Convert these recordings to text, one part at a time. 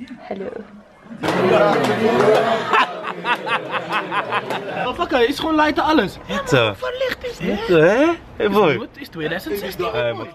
Hallo. Oh, fuck, is gewoon lighten alles. Wat voor licht is dit? hè? Hey boy. Het is 2016.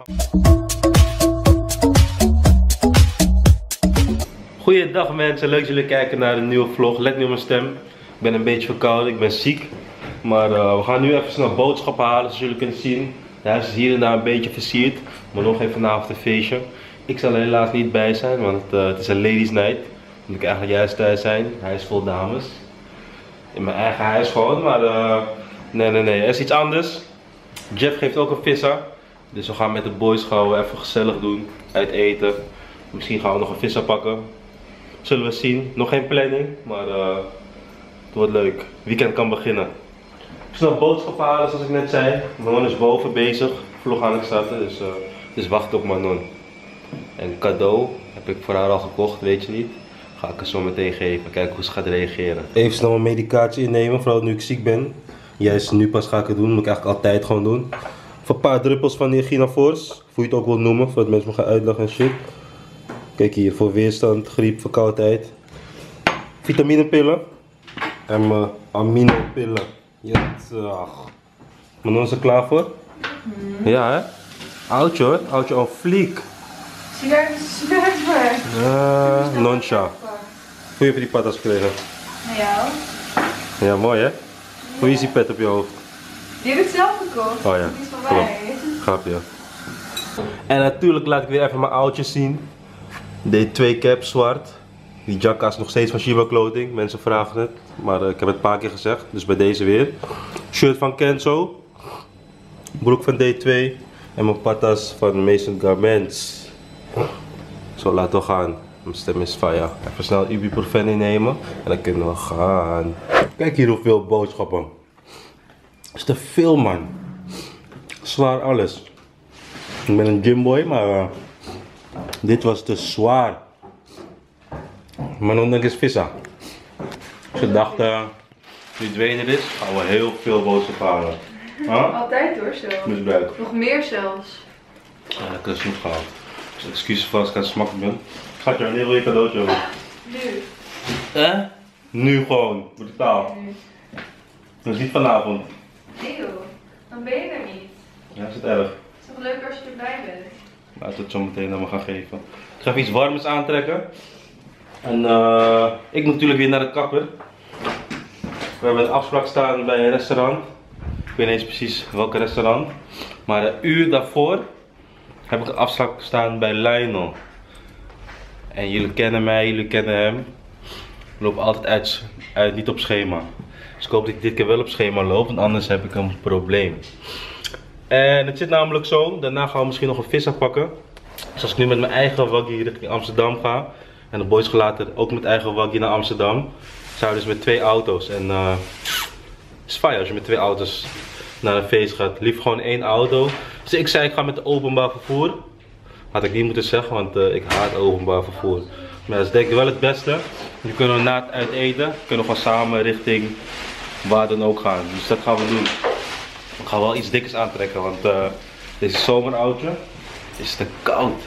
Goeiedag mensen, leuk dat jullie kijken naar een nieuwe vlog. Let nu op mijn stem. Ik ben een beetje verkouden, ik ben ziek. Maar we gaan nu even snel boodschappen halen, zoals jullie kunnen zien. Het huis is hier en daar een beetje versierd. Maar nog even vanavond een feestje. Ik zal er helaas niet bij zijn, want het is een ladies night. Moet ik eigenlijk juist thuis zijn. Hij is vol dames. In mijn eigen huis gewoon, maar nee. Er is iets anders. Jeff geeft ook een vissa. Dus we gaan met de boys gewoon even gezellig doen. Uit eten. Misschien gaan we nog een vissa pakken. Zullen we zien. Nog geen planning, maar het wordt leuk. Weekend kan beginnen. Snel boodschap halen zoals ik net zei. Manon is boven bezig. Vlog aan het starten, dus wacht op Manon. En cadeau heb ik voor haar al gekocht, weet je niet. Ga ik haar zo meteen geven, kijken hoe ze gaat reageren. Even snel mijn medicatie innemen, vooral nu ik ziek ben. Juist nu pas ga ik het doen, moet ik eigenlijk altijd gewoon doen. Voor een paar druppels van die Ginafors, hoe je het ook wil noemen, voordat mensen me gaan uitleggen en shit. Kijk hier, voor weerstand, griep, verkoudheid. Vitaminepillen. En mijn aminopillen. Ja, Manon is er klaar voor? Ja hè? Oudje hoor, oudje on fleek. Super. Noncha. Hoe heb je die patas gekregen? Naar jou. Ja, mooi hè? Hoe is die pet op je hoofd? Die heb ik zelf gekocht. Oh ja, Die is van mij. grapje. En natuurlijk laat ik weer even mijn oudjes zien. Deze 2 caps zwart. Die jacka is nog steeds van Shiba Clothing. Mensen vragen het, maar ik heb het een paar keer gezegd. Dus bij deze weer. Shirt van Kenzo. Broek van D2. En mijn patas van Mason Garments. Zo, laten we gaan. Mijn stem is fire. Even snel ibuprofen innemen en dan kunnen we gaan. Kijk hier hoeveel boodschappen. Dat is te veel man. Zwaar alles. Ik ben een gymboy, maar dit was te zwaar. Maar dan denk ik is vissa. Ze dachten, nu Dwayne er is, gaan we heel veel boodschappen halen. Huh? Altijd hoor zo. Misbruik. Nog meer zelfs. Ja, dat is niet gehaald. Dus excuses voor als ik aan het smakken ben. Schatje, wanneer wil je cadeautje hebben? Nu. Nu gewoon, brutaal. Dat is niet vanavond. Nee joh, dan ben je er niet. Ja, is het erg? Het is toch leuk als je erbij bent. Laten we het zo meteen aan me gaan geven. Ik ga even iets warms aantrekken. En ik moet natuurlijk weer naar de kapper. We hebben een afspraak staan bij een restaurant. Ik weet niet eens precies welk restaurant. Maar een uur daarvoor heb ik een afspraak staan bij Lionel. En jullie kennen mij, jullie kennen hem. Ik loop altijd uit niet op schema. Dus ik hoop dat ik dit keer wel op schema loop, want anders heb ik een probleem. En het zit namelijk zo, daarna gaan we misschien nog een vissa pakken. Dus als ik nu met mijn eigen waggie richting Amsterdam ga, en de boys gaan later ook met eigen waggie naar Amsterdam, zou je dus met 2 auto's. En het is fijn als je met 2 auto's naar een feest gaat. Liefst gewoon 1 auto. Dus ik zei ik ga met de openbaar vervoer. Had ik niet moeten zeggen, want ik haat openbaar vervoer. Maar dat is denk ik wel het beste. Nu kunnen we na het uiteten, kunnen we gewoon samen richting waar dan ook gaan. Dus dat gaan we doen. Ik ga wel iets dikkers aantrekken, want deze zomeroutje is te koud.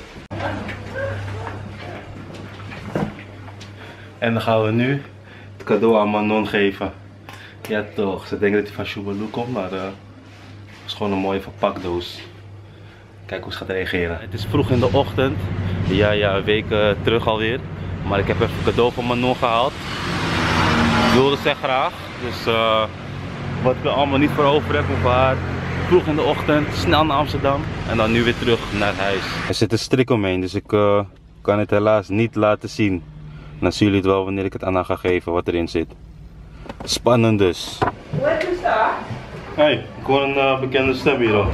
En dan gaan we nu het cadeau aan Manon geven. Ja toch, ze denken dat hij van Shubaloo komt, maar het is gewoon een mooie verpakdoos. Kijk hoe ze gaat reageren. Het is vroeg in de ochtend. Ja, een week terug alweer. Maar ik heb even een cadeau van Manon gehaald. Ik wilde ze graag. Dus wat ik er allemaal niet voor over heb, voor haar. Vroeg in de ochtend, snel naar Amsterdam. En dan nu weer terug naar het huis. Er zit een strik omheen, dus ik kan het helaas niet laten zien. Dan zien jullie het wel wanneer ik het aan haar ga geven, wat erin zit. Spannend dus. Wat is dat? Hey, ik hoor een bekende stem hier al.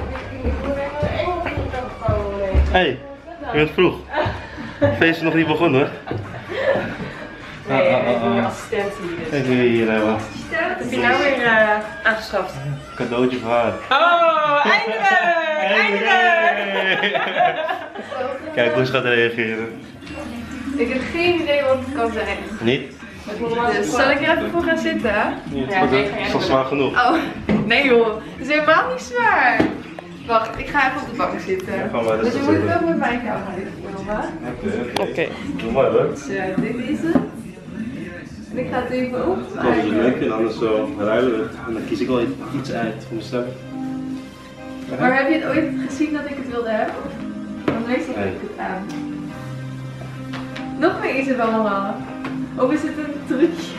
Hey, je bent vroeg. Het feest is nog niet begonnen hoor. Nee, ik ben je assistent hier. Kijk wie hier hebben. Wat heb je nou weer aangeschaft? Cadeautje voor haar. Oh, eindelijk! Eindelijk! Kijk hoe ze gaat reageren. Ik heb geen idee wat het kan zijn. Niet? Dus zal ik er even voor gaan zitten? Ja, het is al zwaar genoeg. Oh, nee joh, het is helemaal niet zwaar. Wacht, ik ga even op de bank zitten. Ja, ga maar dus rustig je moet het zitten. ook met mij komen. papa. Oké. Doe maar hoor. Dus dit is het. En ik ga het even Ik hoop dat je het leuk vindt, anders ruilen we het. En dan kies ik wel iets uit voor mezelf. Maar heb je het ooit gezien dat ik het wilde hebben? Want meestal heb ik het aan. Nog meer Isabel mama. Of is het een trucje?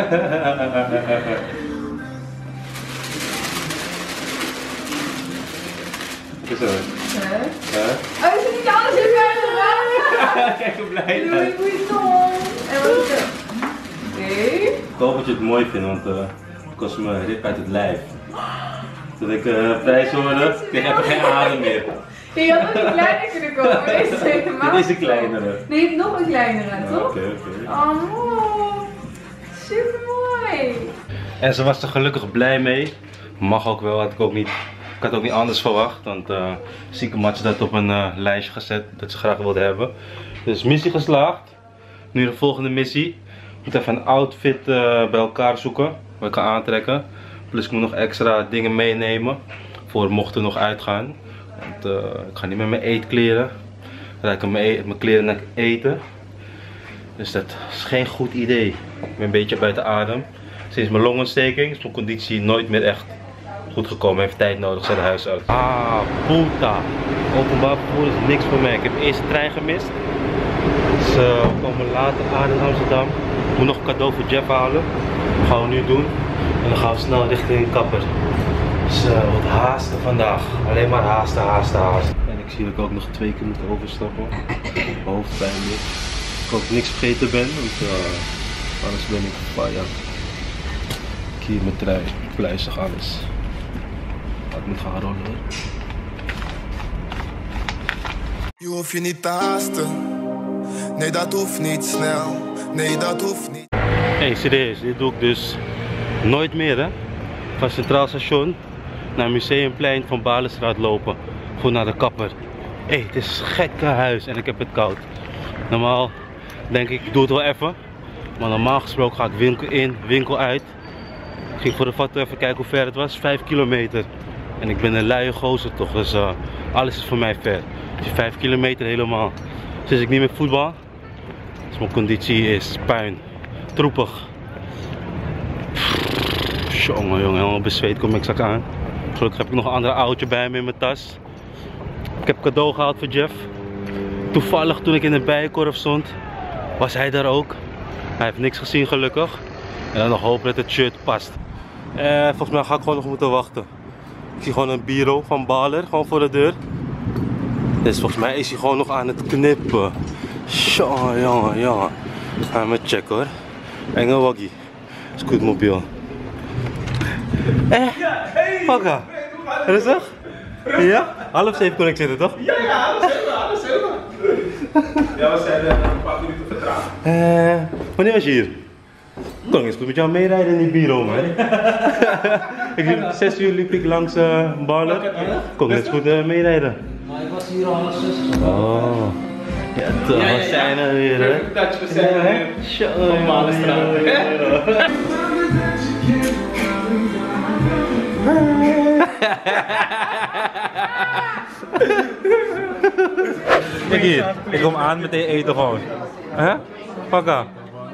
Wat is er? Oh, is het niet alles in mijn gedaan? Kijk hoe blij ik Louis ben. Vuitton. En wat is het? Nee. Ik hoop dat je het mooi vindt, want het kost me rip uit het lijf. Toen ik prijs hoorde, kreeg ik even geen adem meer. Je had ook een kleiner kunnen komen. Deze is helemaal. Dit is een kleinere. Nee, je hebt nog een kleinere, toch? Oké. Oh, super mooi. En ze was er gelukkig blij mee. Mag ook wel, had ik had ook niet anders verwacht. Want stiekem had ze dat op een lijstje gezet dat ze graag wilde hebben. Dus missie geslaagd. Nu de volgende missie. Ik moet even een outfit bij elkaar zoeken. Wat ik kan aantrekken. Plus ik moet nog extra dingen meenemen. Voor mochten we nog uitgaan. Want ik ga niet met mijn eetkleren. Dan kan mijn kleren naar eten. Dus dat is geen goed idee. Ik ben een beetje buiten adem. Sinds mijn longontsteking is mijn conditie nooit meer echt goed gekomen. Heeft tijd nodig, zei de huisarts. Ah, puta. Openbaar vervoer is niks voor mij. Ik heb eerst de trein gemist. Dus we komen later aan in Amsterdam. Ik moet nog een cadeau voor Jeff halen. Dat gaan we nu doen. En dan gaan we snel richting de kapper. Dus wat haasten vandaag. Alleen maar haasten. En ik zie dat ik ook nog 2 keer moet overstappen. Hoofdpijn weer. Ik hoop dat ik niks vergeten ben, want anders ben ik fire. Ik hier mijn trui, pluizig alles. Ik moet gaan rollen hoor. Je hoeft je niet te haasten. Nee, dat hoeft niet snel. Nee, dat hoeft niet. Hey, serieus, dit doe ik dus nooit meer hè. Van Centraal Station naar Museumplein van Balenstraat lopen. Gewoon naar de kapper. Hey, het is een gekke huis en ik heb het koud. Normaal denk ik doe het wel even. Maar normaal gesproken ga ik winkel in, winkel uit. Ik ging voor de foto even kijken hoe ver het was. 5 kilometer. En ik ben een luie gozer toch. Dus alles is voor mij ver. Dus 5 kilometer helemaal. Sinds ik niet meer voetbal. Dus mijn conditie is puin. Troepig. Jongen, helemaal bezweet kom ik straks aan. Gelukkig heb ik nog een ander oudje bij me in mijn tas. Ik heb cadeau gehaald voor Jeff. Toevallig toen ik in de Bijenkorf stond, was hij daar ook. Hij heeft niks gezien gelukkig. En dan nog hopen dat het shirt past. Volgens mij ga ik gewoon nog moeten wachten. Ik zie gewoon een bureau van Baler, gewoon voor de deur. Dus volgens mij is hij gewoon nog aan het knippen. Jongen. Gaan we checken hoor. Enge waggie. Scootmobiel. Pakka. Rustig? Ja? 6:30 kon ik zitten toch? Ja, 6:30. Ja, we zijn een paar minuten vertraagd. Wanneer was je hier? Kon ik eens goed met jou meerijden in die bureau man. Ik liep 6 uur liep ik langs Baler. Kon ik eens goed meerijden. Maar ik was hier al 6:30. Oh. Ja toch, we zijn er weer hè. We zijn er weer. Van Balenstraat. Kijk hier, ik kom aan meteen eten gewoon. Hè? Pakka.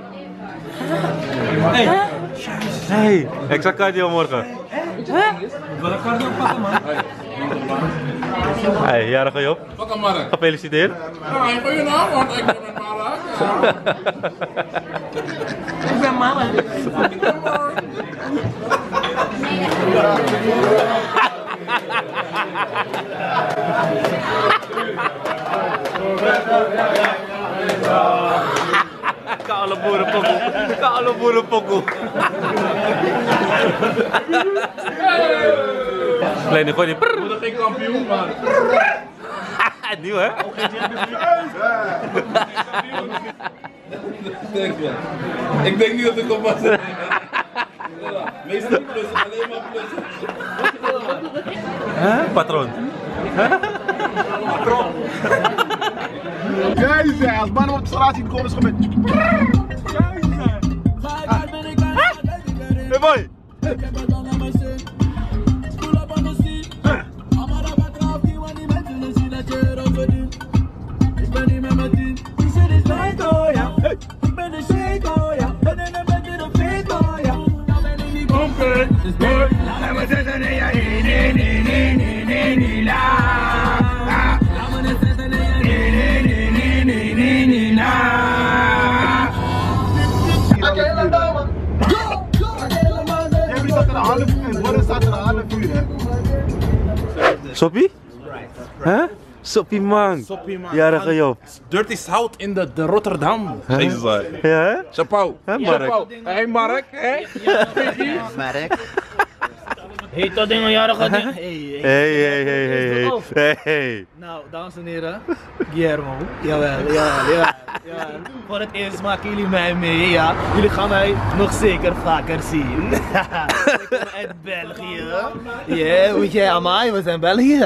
Hey, ik zag cardio morgen. Welke kaart dan pakken man? Hey, jarige Job. Pak Mark. Gefeliciteerd. Ja, goedenavond, ik ben Mark. Ik ben Mama. Kale boerenpokkel. Kleine gooi die. We zijn geen kampioen, man. Nieuw hè? Ik denk niet dat ik op was. Meestal niet plussen, alleen maar plussen. Huh? Patroon. Keizer, als mannen op de straat zien komen, is gewoon met... Hey boy! Ik ben niet met Soppie? Huh? Soppie man. Soppie man. Ja, dat ga je op. Dirty South in de Rotterdam. Deze zijn. Ja, hè? Chapeau. Hè, Mark? Chapeau. Hey Mark, hè? Hey, dat ding al jaren gaat. Hey. Nou, dames en heren, Guillermo. Jawel. Voor het eerst maken jullie mij mee, ja. Jullie gaan mij nog zeker vaker zien. Ik kom uit België. Ja, weet jij, Amai, we zijn België.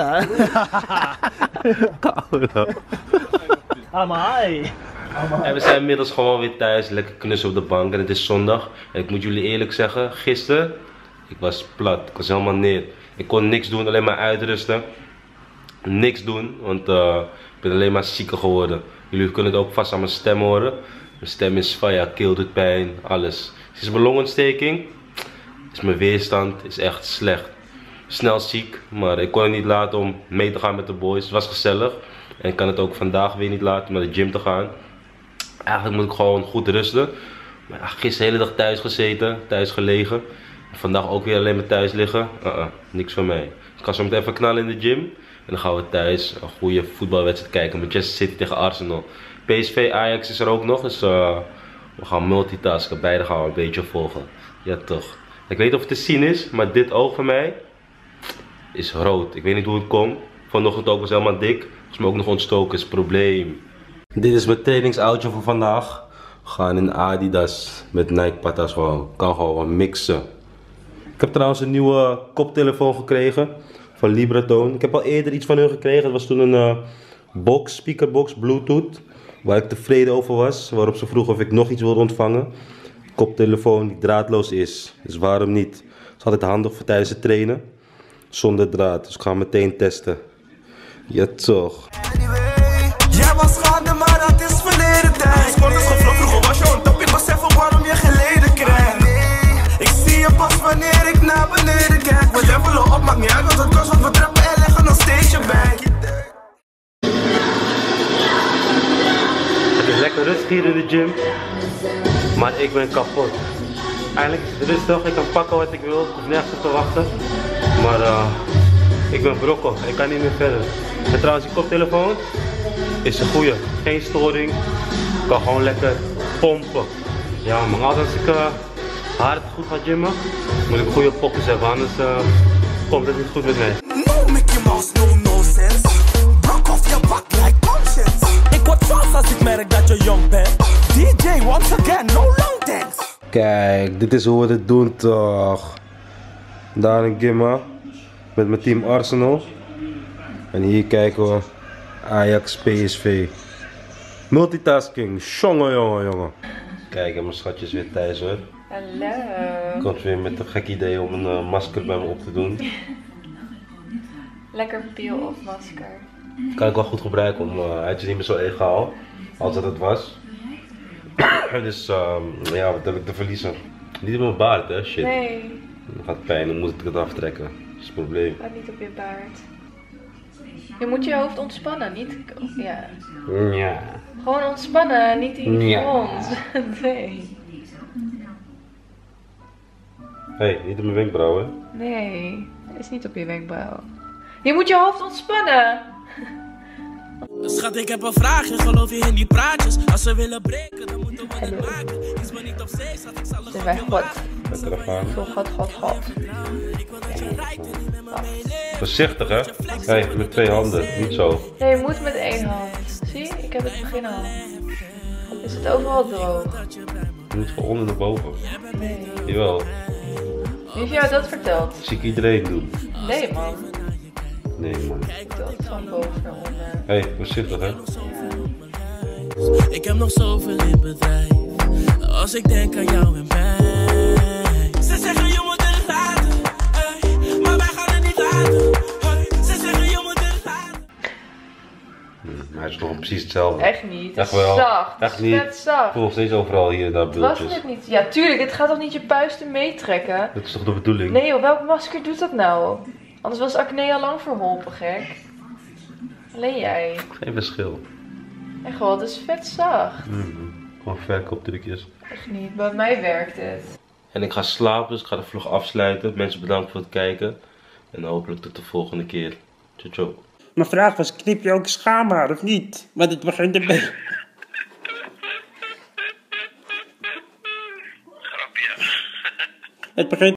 Amai. En we zijn inmiddels gewoon weer thuis, lekker knussen op de bank en het is zondag. En ik moet jullie eerlijk zeggen, gisteren, ik was plat, ik was helemaal neer. Ik kon niks doen, alleen maar uitrusten. Niks doen, want ik ben alleen maar zieker geworden. Jullie kunnen het ook vast aan mijn stem horen. Mijn stem is van ja, keel doet pijn, alles. Het is mijn longontsteking, is mijn weerstand, is echt slecht. Snel ziek, maar ik kon het niet laten om mee te gaan met de boys. Het was gezellig en ik kan het ook vandaag weer niet laten om naar de gym te gaan. Eigenlijk moet ik gewoon goed rusten. Maar ja, gisteren de hele dag thuis gezeten, thuis gelegen. Vandaag ook weer alleen maar thuis liggen. Niks van mij. Ik ga zo meteen even knallen in de gym. En dan gaan we thuis een goede voetbalwedstrijd kijken. Manchester City tegen Arsenal. PSV Ajax is er ook nog. Dus we gaan multitasken. Beide gaan we een beetje volgen. Ja toch. Ik weet niet of het te zien is. Maar dit oog van mij is rood. Ik weet niet hoe het komt. Vanochtend ook was helemaal dik. Is me ook nog ontstoken. Is het probleem. Dit is mijn trainingsoutje voor vandaag. We gaan in Adidas met Nike patas gewoon. Kan gewoon mixen. Ik heb trouwens een nieuwe koptelefoon gekregen van Libratone. Ik heb al eerder iets van hun gekregen. Het was toen een speakerbox, Bluetooth. Waar ik tevreden over was. Waarop ze vroegen of ik nog iets wilde ontvangen. Koptelefoon die draadloos is. Dus waarom niet? Het is altijd handig voor tijdens het trainen. Zonder draad. Dus ik ga hem meteen testen. Ja toch. Jij was gaande, maar dat is verleden tijd. Je sport is gevlogen, vroeger was je on top. Ik was even waarom je geleden krijgt. Ik zie je pas wanneer ik naar beneden kijk. We levelen op, maakt niet uit, want het kost wat we trappen en leggen nog steeds je bij. Het is lekker rustig hier in de gym. Maar ik ben kapot. Eigenlijk is het rustig, ik kan pakken wat ik wil. Ik hoef nergens op te wachten. Maar ik ben brokkel, ik kan niet meer verder. En trouwens, die koptelefoon is een goeie. Geen storing. Ik kan gewoon lekker pompen. Ja, maar altijd als ik hard goed ga gymmen, moet ik goede pokkers hebben, anders komt het niet goed met mij. No Mickey Mouse, no sense. Brok off your back like nonsense. Ik word vast als ik merk dat je jong bent. DJ once again, no long dance. Kijk, dit is hoe we het doen toch. Daar een gimma met mijn team Arsenal. En hier kijken we Ajax PSV. Multitasking, jongen. Kijk, en mijn schatje is weer thuis hoor. Hallo. Ik had weer met een gek idee om een masker bij me op te doen. Lekker peel-off masker. Kan ik wel goed gebruiken, hij is niet meer zo egaal als dat het was. Dus ja, wat heb ik te verliezen? Niet op mijn baard hè, shit. Nee. Dat gaat pijn, dan moet ik het aftrekken. Dat is het probleem. Gaat niet op je baard. Je moet je hoofd ontspannen, niet... Ja. Ja. Gewoon ontspannen, niet die Ja. grond. Nee. Hey, niet op mijn wenkbrauwen. Nee, het is niet op je wenkbrauw. Je moet je hoofd ontspannen. Schat, ik heb een vraagje, geloof je in die praatjes? Als ze willen breken, dan moeten we het maken. Is me niet op zee, schat, ik zal Zijn wij God. Lekker gaan. God. Voorzichtig hè? Hey, met twee handen, niet zo. Nee, je moet met één hand. Zie, ik heb het begin al. Is het overal droog? Je moet van onder naar boven. Nee. Jawel, Wie heeft jou dat verteld? zie ik iedereen doen. Nee man. Nee man. Ik doe altijd van boven naar onder. Hey, voorzichtig hè? Ik heb nog zoveel in bedrijf. Als ik denk aan jou en mij. Ze zeggen je moet het laten, hey, maar wij gaan het niet laten. Hey. Ze zeggen je moet het laten. Maar hij is nog precies hetzelfde. Echt niet. Het Echt is wel. zacht. Echt Het is niet. vet zacht. Ik voel nog steeds overal hier en daar Het was bultjes. het niet. Ja, tuurlijk. Het gaat toch niet je puisten meetrekken? Dat is toch de bedoeling? Nee joh, welk masker doet dat nou? Anders was acne al lang verholpen, gek. Alleen jij. Geen verschil. Echt wel, het is vet zacht. Gewoon verkooptrucjes. Echt niet. Bij mij werkt het. En ik ga slapen, dus ik ga de vlog afsluiten. Mensen bedankt voor het kijken. En hopelijk tot de volgende keer. Ciao, ciao. Mijn vraag was, knip je ook schaamhaar of niet? Want het begint een beetje... Grapje. Het begint